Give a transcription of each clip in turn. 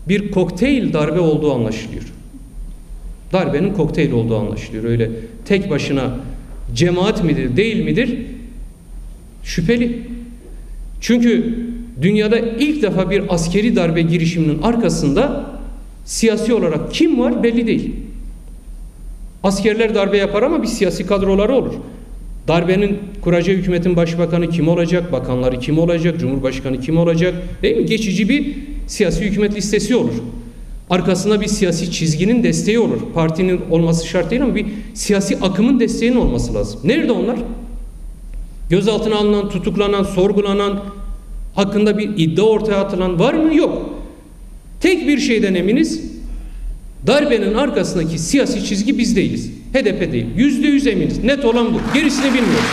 bir kokteyl darbe olduğu anlaşılıyor. Darbenin kokteyl olduğu anlaşılıyor. Öyle tek başına cemaat midir, değil midir? Şüpheli. Çünkü dünyada ilk defa bir askeri darbe girişiminin arkasında siyasi olarak kim var belli değil. Askerler darbe yapar ama bir siyasi kadroları olur. Darbenin kuracağı hükümetin başbakanı kim olacak, bakanları kim olacak, cumhurbaşkanı kim olacak, değil mi? Geçici bir siyasi hükümet listesi olur. Arkasında bir siyasi çizginin desteği olur. Partinin olması şart değil ama bir siyasi akımın desteğinin olması lazım. Nerede onlar? Gözaltına alınan, tutuklanan, sorgulanan, hakkında bir iddia ortaya atılan var mı? Yok. Tek bir şeyden eminiz. Darbenin arkasındaki siyasi çizgi biz değiliz. HDP değil. %100 eminiz. Net olan bu. Gerisini bilmiyoruz.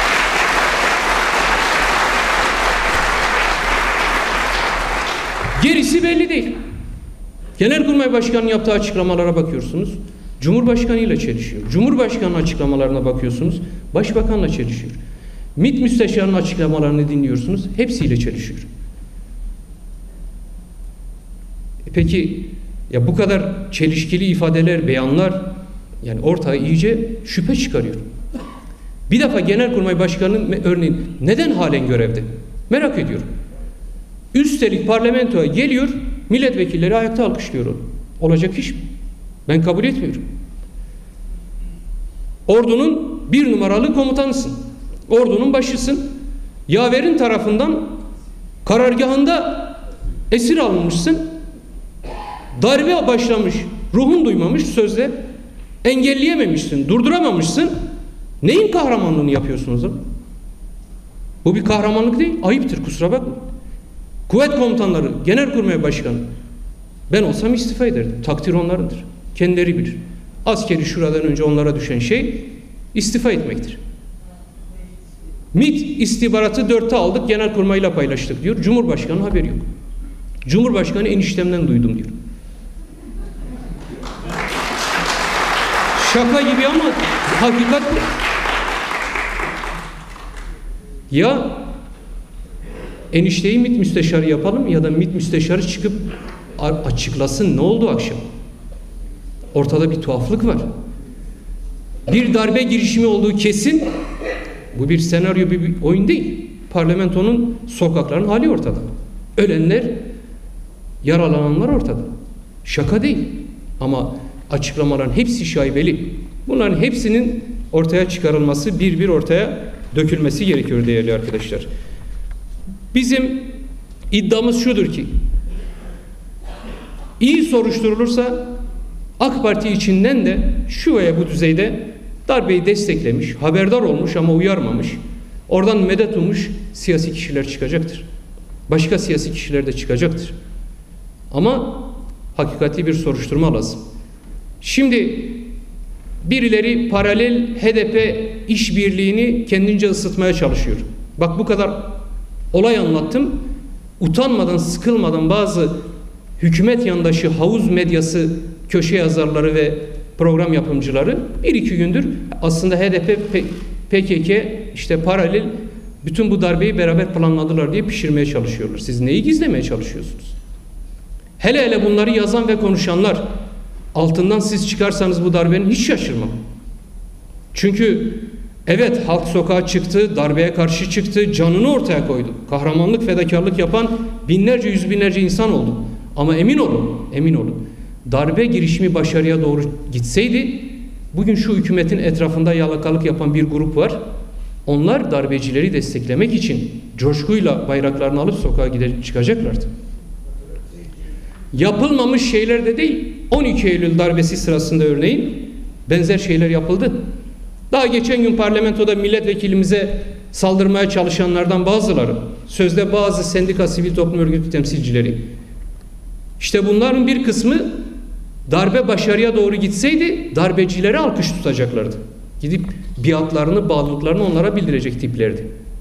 Gerisi belli değil. Genelkurmay Başkanı'nın yaptığı açıklamalara bakıyorsunuz. Cumhurbaşkanı ile çelişiyor. Cumhurbaşkanı'nın açıklamalarına bakıyorsunuz. Başbakanla çelişiyor. MİT Müsteşarı'nın açıklamalarını dinliyorsunuz. Hepsiyle çelişiyor. Peki ya bu kadar çelişkili ifadeler, beyanlar yani ortaya iyice şüphe çıkarıyor. Bir defa Genelkurmay Başkanı'nın örneğin neden halen görevde? Merak ediyorum. Üstelik parlamentoya geliyor, milletvekilleri ayakta alkışlıyor onu. Olacak iş mi? Ben kabul etmiyorum. Ordunun 1 numaralı komutanısın. Ordunun başısın. Yaverin tarafından karargahında esir alınmışsın. Darbe başlamış, ruhun duymamış sözde. Engelleyememişsin, durduramamışsın. Neyin kahramanlığını yapıyorsunuz? Bu bir kahramanlık değil, ayıptır, kusura bakma. Kuvvet komutanları, Genelkurmay Başkanı, ben olsam istifa ederdim. Takdir onlarındır. Kendileri bilir. Askeri şuradan önce onlara düşen şey istifa etmektir. MİT istihbaratı 4'te aldık, Genelkurmay'la paylaştık diyor. Cumhurbaşkanı haberi yok. Cumhurbaşkanı eniştemden duydum diyor. Şaka gibi ama hakikat bu. Ya enişteyi MİT müsteşarı yapalım ya da MİT müsteşarı çıkıp açıklasın ne oldu akşam. Ortada bir tuhaflık var. Bir darbe girişimi olduğu kesin. Bu bir senaryo, bir oyun değil. Parlamentonun, sokakların hali ortada. Ölenler, yaralananlar ortada. Şaka değil. Ama açıklamaların hepsi şaibeli. Bunların hepsinin ortaya çıkarılması, bir bir ortaya dökülmesi gerekiyor değerli arkadaşlar. Bizim iddiamız şudur ki, iyi soruşturulursa AK Parti içinden de şu veya bu düzeyde darbeyi desteklemiş, haberdar olmuş ama uyarmamış, oradan medet ummuş siyasi kişiler çıkacaktır. Başka siyasi kişiler de çıkacaktır. Ama hakikati bir soruşturma lazım. Şimdi birileri paralel HDP işbirliğini kendince ısıtmaya çalışıyor. Bak bu kadar olay anlattım. Utanmadan, sıkılmadan bazı hükümet yandaşı havuz medyası köşe yazarları ve program yapımcıları 1-2 gündür aslında HDP, PKK işte paralel bütün bu darbeyi beraber planladılar diye pişirmeye çalışıyorlar. Siz neyi gizlemeye çalışıyorsunuz? Hele hele bunları yazan ve konuşanlar altından siz çıkarsanız bu darbenin hiç şaşırmam. Çünkü evet halk sokağa çıktı, darbeye karşı çıktı, canını ortaya koydu. Kahramanlık, fedakarlık yapan binlerce, yüz binlerce insan oldu. Ama emin olun, darbe girişimi başarıya doğru gitseydi, bugün şu hükümetin etrafında yalakalık yapan bir grup var. Onlar darbecileri desteklemek için coşkuyla bayraklarını alıp sokağa çıkacaklardı. Yapılmamış şeyler de değil. 12 Eylül darbesi sırasında örneğin benzer şeyler yapıldı. Daha geçen gün parlamentoda milletvekilimize saldırmaya çalışanlardan bazıları, sözde bazı sendika, sivil toplum örgütü temsilcileri. İşte bunların bir kısmı darbe başarıya doğru gitseydi darbecilere alkış tutacaklardı. Gidip biatlarını, bağlılıklarını onlara bildirecek tiplerdi.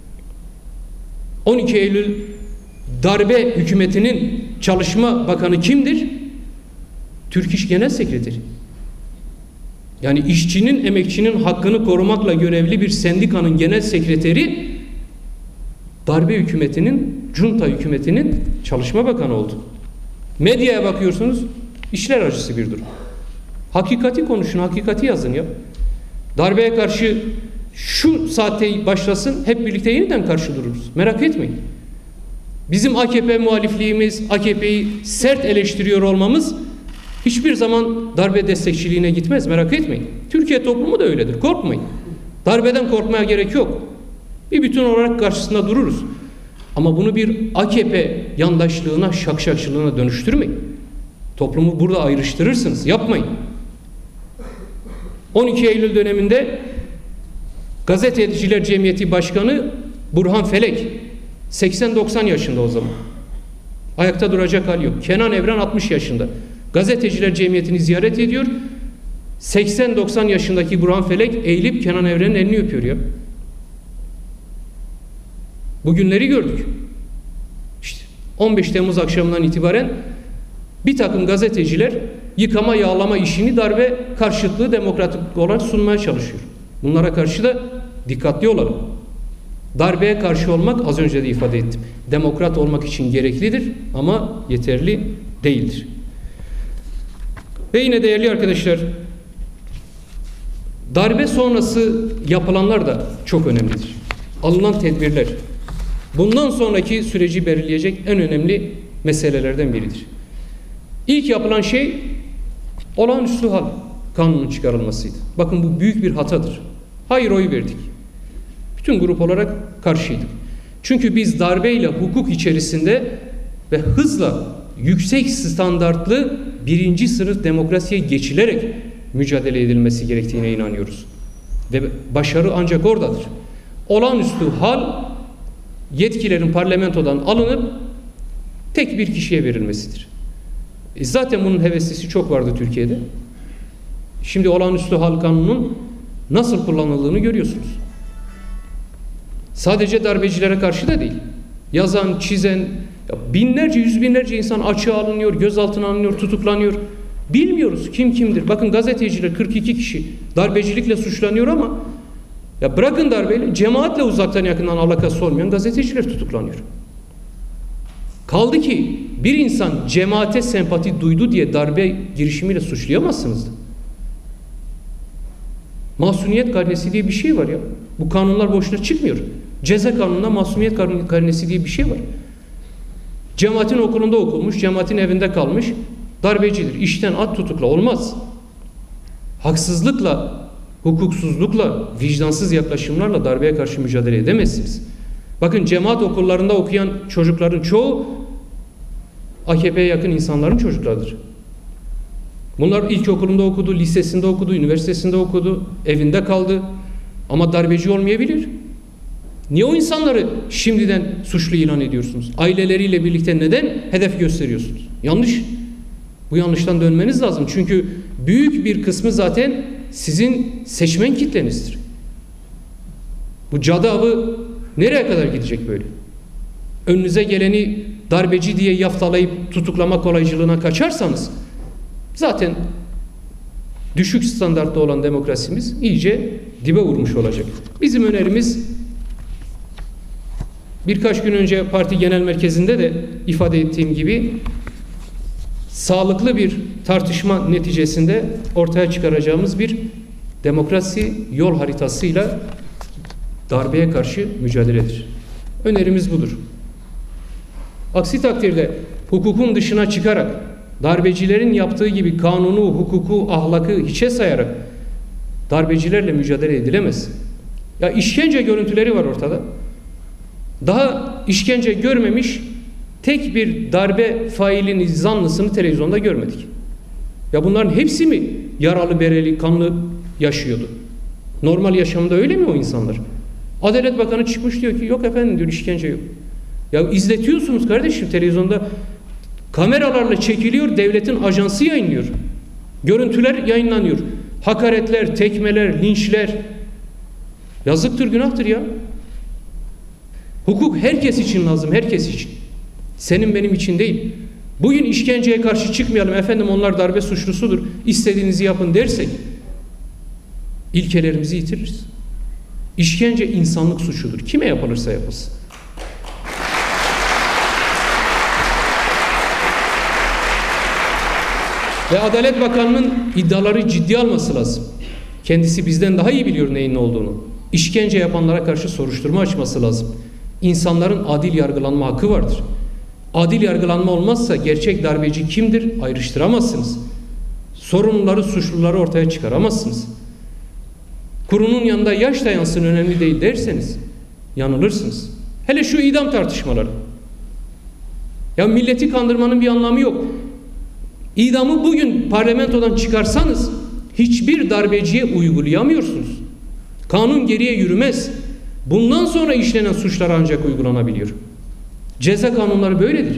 12 Eylül darbe hükümetinin Çalışma Bakanı kimdir? Türk İş Genel Sekreteri. Yani işçinin, emekçinin hakkını korumakla görevli bir sendikanın genel sekreteri darbe hükümetinin, junta hükümetinin Çalışma Bakanı oldu. Medyaya bakıyorsunuz, işler acısı bir durum. Hakikati konuşun, hakikati yazın ya. Darbeye karşı şu saatte başlasın, hep birlikte yeniden karşı dururuz. Merak etmeyin. Bizim AKP muhalifliğimiz, AKP'yi sert eleştiriyor olmamız hiçbir zaman darbe destekçiliğine gitmez. Merak etmeyin. Türkiye toplumu da öyledir. Korkmayın. Darbeden korkmaya gerek yok. Bir bütün olarak karşısında dururuz. Ama bunu bir AKP yandaşlığına, şakşakçılığına dönüştürmeyin. Toplumu burada ayrıştırırsınız. Yapmayın. 12 Eylül döneminde Gazeteciler Cemiyeti Başkanı Burhan Felek 80-90 yaşında o zaman. Ayakta duracak hali yok. Kenan Evren 60 yaşında. Gazeteciler Cemiyeti'ni ziyaret ediyor. 80-90 yaşındaki Burhan Felek eğilip Kenan Evren'in elini öpüyor ya. Bugünleri gördük. İşte 15 Temmuz akşamından itibaren bir takım gazeteciler yıkama yağlama işini darbe karşıtlığı demokratik olarak sunmaya çalışıyor. Bunlara karşı da dikkatli olalım. Darbeye karşı olmak, az önce de ifade ettim, demokrat olmak için gereklidir ama yeterli değildir. Ve yine değerli arkadaşlar, darbe sonrası yapılanlar da çok önemlidir. Alınan tedbirler bundan sonraki süreci belirleyecek en önemli meselelerden biridir. İlk yapılan şey olağanüstü hal kanunun çıkarılmasıydı. Bakın bu büyük bir hatadır. Hayır oyu verdik. Bütün grup olarak karşıydık. Çünkü biz darbeyle hukuk içerisinde ve hızla yüksek standartlı birinci sınıf demokrasiye geçilerek mücadele edilmesi gerektiğine inanıyoruz. Ve başarı ancak oradadır. Olağanüstü hal yetkilerin parlamentodan alınıp tek bir kişiye verilmesidir. Zaten bunun heveslisi çok vardı Türkiye'de. Şimdi olağanüstü hal kanunun nasıl kullanıldığını görüyorsunuz. Sadece darbecilere karşı da değil. Yazan, çizen, binlerce, yüz binlerce insan açığa alınıyor, gözaltına alınıyor, tutuklanıyor. Bilmiyoruz kim kimdir. Bakın gazeteciler 42 kişi darbecilikle suçlanıyor ama ya bırakın darbeyle, cemaatle uzaktan yakından alakası olmayan gazeteciler tutuklanıyor. Kaldı ki bir insan cemaate sempati duydu diye darbe girişimiyle suçlayamazsınız da. Masumiyet karnesi diye bir şey var ya. Bu kanunlar boşuna çıkmıyor. Ceza kanununda masumiyet karnesi diye bir şey var. Cemaatin okulunda okumuş, cemaatin evinde kalmış, darbecidir. İşten at tutukla olmaz. Haksızlıkla, hukuksuzlukla, vicdansız yaklaşımlarla darbeye karşı mücadele edemezsiniz. Bakın cemaat okullarında okuyan çocukların çoğu AKP'ye yakın insanların çocuklarıdır. Bunlar ilkokulunda okudu, lisesinde okudu, üniversitesinde okudu, evinde kaldı. Ama darbeci olmayabilir. Niye o insanları şimdiden suçlu ilan ediyorsunuz? Aileleriyle birlikte neden hedef gösteriyorsunuz? Yanlış. Bu yanlıştan dönmeniz lazım. Çünkü büyük bir kısmı zaten sizin seçmen kitlenizdir. Bu cadı avı nereye kadar gidecek böyle? Önünüze geleni darbeci diye yaftalayıp tutuklama kolaycılığına kaçarsanız zaten düşük standartta olan demokrasimiz iyice dibe vurmuş olacak. Bizim önerimiz birkaç gün önce parti genel merkezinde de ifade ettiğim gibi sağlıklı bir tartışma neticesinde ortaya çıkaracağımız bir demokrasi yol haritasıyla darbeye karşı mücadeledir. Önerimiz budur. Aksi takdirde hukukun dışına çıkarak darbecilerin yaptığı gibi kanunu, hukuku, ahlakı hiçe sayarak darbecilerle mücadele edilemez. Ya işkence görüntüleri var ortada. Daha işkence görmemiş tek bir darbe failini, zanlısını televizyonda görmedik. Ya bunların hepsi mi yaralı, bereli, kanlı yaşıyordu? Normal yaşamda öyle mi o insanlar? Adalet Bakanı çıkmış diyor ki yok efendim diyor, işkence yok. Ya izletiyorsunuz kardeşim televizyonda. Kameralarla çekiliyor, devletin ajansı yayınlıyor. Görüntüler yayınlanıyor. Hakaretler, tekmeler, linçler. Yazıktır, günahtır ya. Hukuk herkes için lazım, herkes için. Senin benim için değil. Bugün işkenceye karşı çıkmayalım, efendim onlar darbe suçlusudur, istediğinizi yapın dersek ilkelerimizi yitiririz. İşkence insanlık suçudur. Kime yapılırsa yapılsın. Ve Adalet Bakanı'nın iddiaları ciddiye alması lazım. Kendisi bizden daha iyi biliyor neyin ne olduğunu. İşkence yapanlara karşı soruşturma açması lazım. İnsanların adil yargılanma hakkı vardır. Adil yargılanma olmazsa gerçek darbeci kimdir ayrıştıramazsınız. Sorumluları, suçluları ortaya çıkaramazsınız. Kurunun yanında yaş dayansın önemli değil derseniz yanılırsınız. Hele şu idam tartışmaları. Ya milleti kandırmanın bir anlamı yok. İdamı bugün parlamentodan çıkarsanız hiçbir darbeciye uygulayamıyorsunuz. Kanun geriye yürümez. Bundan sonra işlenen suçlar ancak uygulanabiliyor. Ceza kanunları böyledir.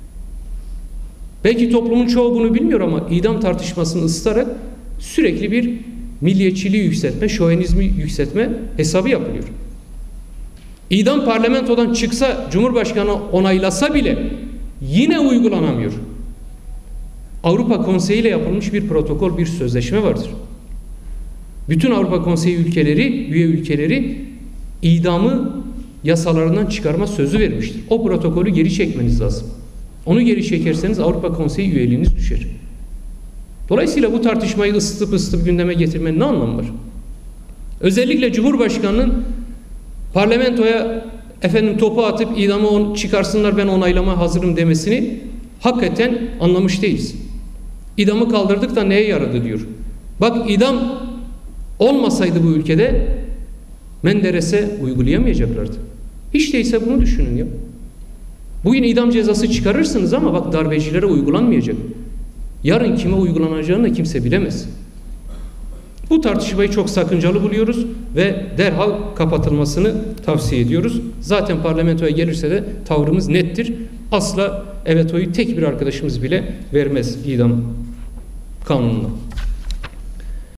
Belki toplumun çoğu bunu bilmiyor ama idam tartışmasını ısıtarak sürekli bir milliyetçiliği yükseltme, şovenizmi yükseltme hesabı yapılıyor. İdam parlamentodan çıksa, Cumhurbaşkanı onaylasa bile yine uygulanamıyor. Avrupa Konseyi ile yapılmış bir protokol, bir sözleşme vardır. Bütün Avrupa Konseyi ülkeleri, üye ülkeleri idamı yasalarından çıkarma sözü vermiştir. O protokolü geri çekmeniz lazım. Onu geri çekerseniz Avrupa Konseyi üyeliğiniz düşer. Dolayısıyla bu tartışmayı ısıtıp gündeme getirmenin ne anlamı var? Özellikle Cumhurbaşkanı'nın parlamentoya topu atıp idamı çıkarsınlar ben onaylama hazırım demesini hakikaten anlamış değiliz. İdamı kaldırdık da neye yaradı diyor. Bak idam olmasaydı bu ülkede Menderes'e uygulayamayacaklardı. Hiç değilse bunu düşünün ya. Bugün idam cezası çıkarırsınız ama bak darbecilere uygulanmayacak. Yarın kime uygulanacağını da kimse bilemez. Bu tartışmayı çok sakıncalı buluyoruz ve derhal kapatılmasını tavsiye ediyoruz. Zaten parlamentoya gelirse de tavrımız nettir. Asla evet oyu tek bir arkadaşımız bile vermez idam kanununa.